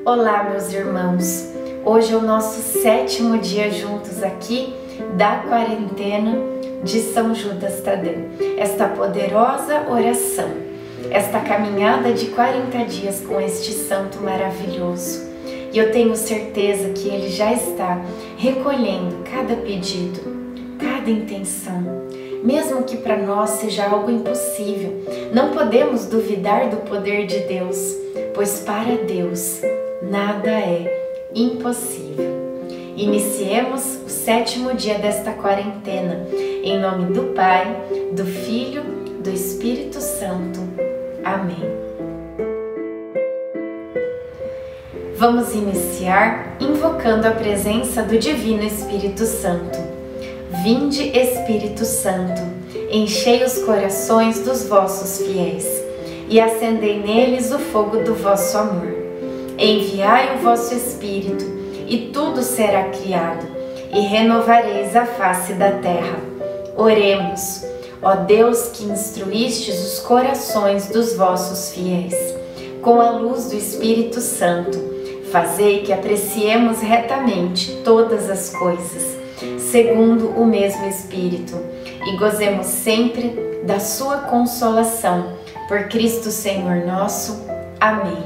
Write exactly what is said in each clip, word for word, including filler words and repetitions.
Olá, meus irmãos! Hoje é o nosso sétimo dia juntos aqui da quarentena de São Judas Tadeu. Esta poderosa oração, esta caminhada de quarenta dias com este santo maravilhoso. E eu tenho certeza que ele já está recolhendo cada pedido, cada intenção. Mesmo que para nós seja algo impossível, não podemos duvidar do poder de Deus, pois para Deus nada é impossível. Iniciemos o sétimo dia desta quarentena, em nome do Pai, do Filho, do Espírito Santo. Amém. Vamos iniciar invocando a presença do Divino Espírito Santo. Vinde, Espírito Santo, enchei os corações dos vossos fiéis e acendei neles o fogo do vosso amor. Enviai o vosso Espírito e tudo será criado e renovareis a face da terra. Oremos, ó Deus que instruístes os corações dos vossos fiéis, com a luz do Espírito Santo, fazei que apreciemos retamente todas as coisas, segundo o mesmo Espírito, e gozemos sempre da sua consolação. Por Cristo Senhor nosso. Amém.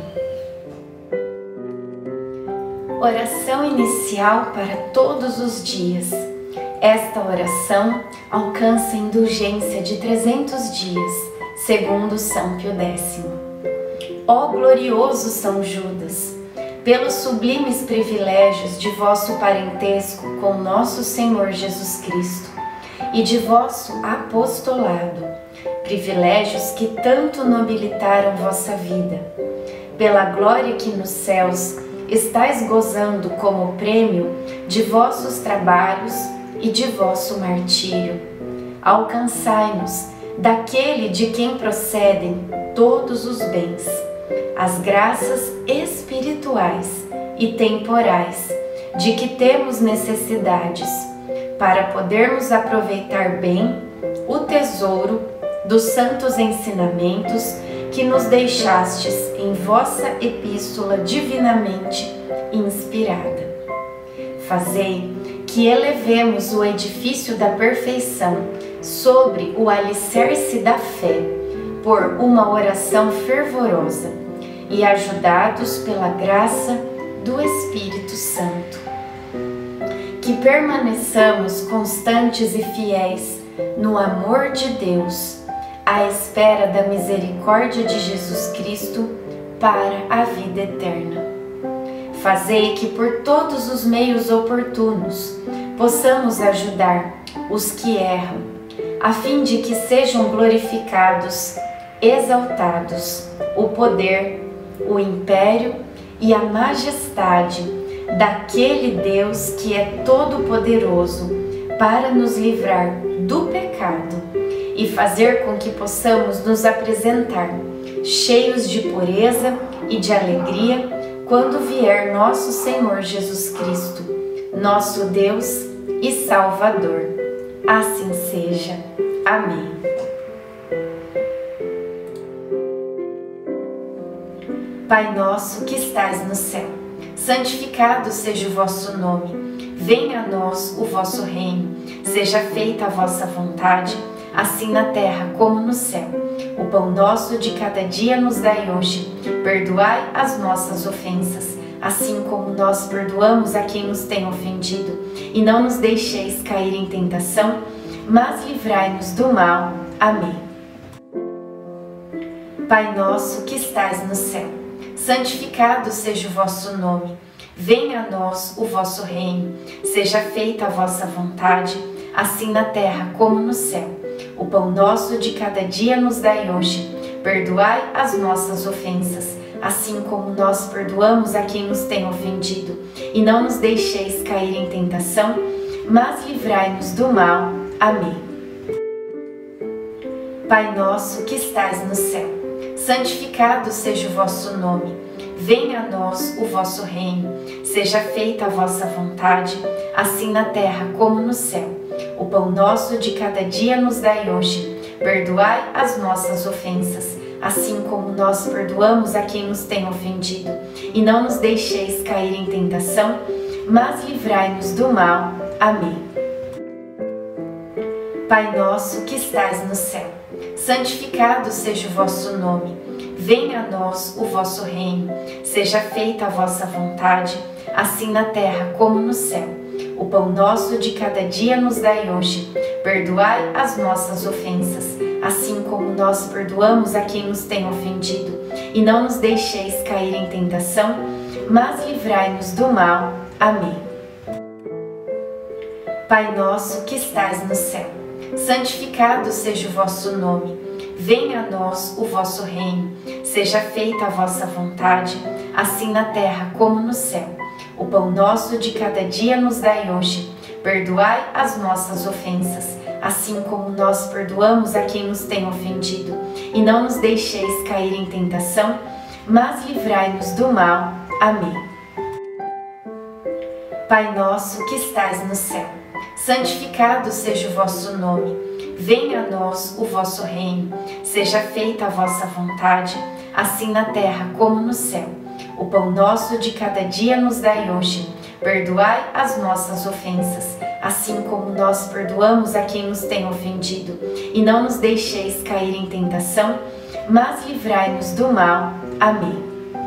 Oração inicial para todos os dias. Esta oração alcança a indulgência de trezentos dias, segundo São Pio X. Ó glorioso São Judas, pelos sublimes privilégios de vosso parentesco com nosso Senhor Jesus Cristo e de vosso apostolado, privilégios que tanto nobilitaram vossa vida, pela glória que nos céus estais gozando como prêmio de vossos trabalhos e de vosso martírio, alcançai-nos daquele de quem procedem todos os bens, as graças espirituais e temporais de que temos necessidades, para podermos aproveitar bem o tesouro dos santos ensinamentos que nos deixastes em vossa epístola divinamente inspirada. Fazei que elevemos o edifício da perfeição sobre o alicerce da fé, por uma oração fervorosa, e ajudados pela graça do Espírito Santo. Que permaneçamos constantes e fiéis no amor de Deus, à espera da misericórdia de Jesus Cristo para a vida eterna. Fazei que por todos os meios oportunos possamos ajudar os que erram, a fim de que sejam glorificados, exaltados o poder, o império e a majestade daquele Deus que é todo-poderoso para nos livrar do pecado e fazer com que possamos nos apresentar cheios de pureza e de alegria quando vier nosso Senhor Jesus Cristo, nosso Deus e Salvador. Assim seja. Amém. Pai nosso que estais no céu, santificado seja o vosso nome. Venha a nós o vosso reino. Seja feita a vossa vontade, assim na terra como no céu. O pão nosso de cada dia nos dai hoje. Perdoai as nossas ofensas, assim como nós perdoamos a quem nos tem ofendido. E não nos deixeis cair em tentação, mas livrai-nos do mal. Amém. Pai nosso que estais no céu, santificado seja o vosso nome. Venha a nós o vosso reino. Seja feita a vossa vontade, assim na terra como no céu. O pão nosso de cada dia nos dai hoje. Perdoai as nossas ofensas, assim como nós perdoamos a quem nos tem ofendido. E não nos deixeis cair em tentação, mas livrai-nos do mal. Amém. Pai nosso que estais no céu, santificado seja o vosso nome. Venha a nós o vosso reino. Seja feita a vossa vontade, assim na terra como no céu. O pão nosso de cada dia nos dai hoje. Perdoai as nossas ofensas, assim como nós perdoamos a quem nos tem ofendido. E não nos deixeis cair em tentação, mas livrai-nos do mal. Amém. Pai nosso que estais no céu, santificado seja o vosso nome. Venha a nós o vosso reino. Seja feita a vossa vontade, assim na terra como no céu. O pão nosso de cada dia nos dai hoje. Perdoai as nossas ofensas, assim como nós perdoamos a quem nos tem ofendido. E não nos deixeis cair em tentação, mas livrai-nos do mal. Amém. Pai nosso que estais no céu, santificado seja o vosso nome. Venha a nós o vosso reino. Seja feita a vossa vontade, assim na terra como no céu. O pão nosso de cada dia nos dai hoje. Perdoai as nossas ofensas, assim como nós perdoamos a quem nos tem ofendido. E não nos deixeis cair em tentação, mas livrai-nos do mal. Amém. Pai nosso que estais no céu, santificado seja o vosso nome. Venha a nós o vosso reino. Seja feita a vossa vontade, assim na terra como no céu. O pão nosso de cada dia nos dai hoje. Perdoai as nossas ofensas, assim como nós perdoamos a quem nos tem ofendido. E não nos deixeis cair em tentação, mas livrai-nos do mal. Amém.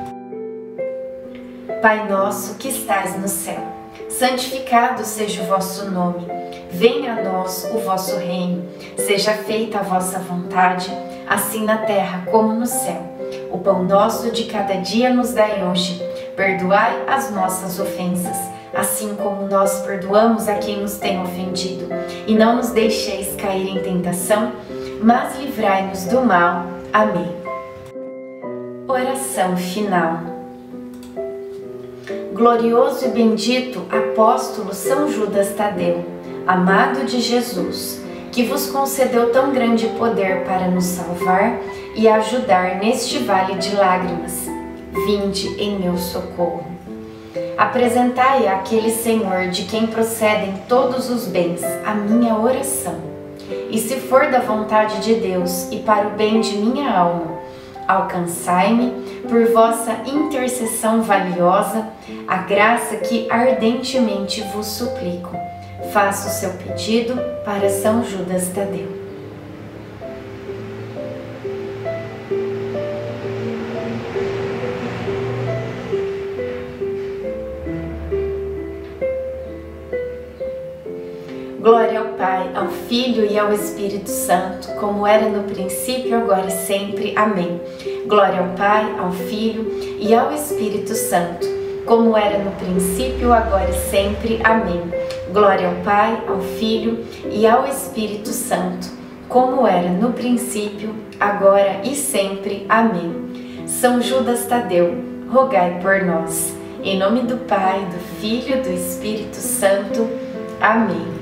Pai nosso que estais no céu, santificado seja o vosso nome. Venha a nós o vosso reino. Seja feita a vossa vontade, assim na terra como no céu. O pão nosso de cada dia nos dai hoje. Perdoai as nossas ofensas, assim como nós perdoamos a quem nos tem ofendido. E não nos deixeis cair em tentação, mas livrai-nos do mal. Amém. Oração final. Glorioso e bendito apóstolo São Judas Tadeu, amado de Jesus, que vos concedeu tão grande poder para nos salvar e ajudar neste vale de lágrimas, vinde em meu socorro. Apresentai àquele Senhor de quem procedem todos os bens a minha oração. E se for da vontade de Deus e para o bem de minha alma, alcançai-me, por vossa intercessão valiosa, a graça que ardentemente vos suplico. Faça o seu pedido para São Judas Tadeu. Glória ao Pai, ao Filho e ao Espírito Santo, como era no princípio, agora e sempre. Amém. Glória ao Pai, ao Filho e ao Espírito Santo, como era no princípio, agora e sempre. Amém. Glória ao Pai, ao Filho e ao Espírito Santo, como era no princípio, agora e sempre. Amém. São Judas Tadeu, rogai por nós. Em nome do Pai, do Filho e do Espírito Santo. Amém.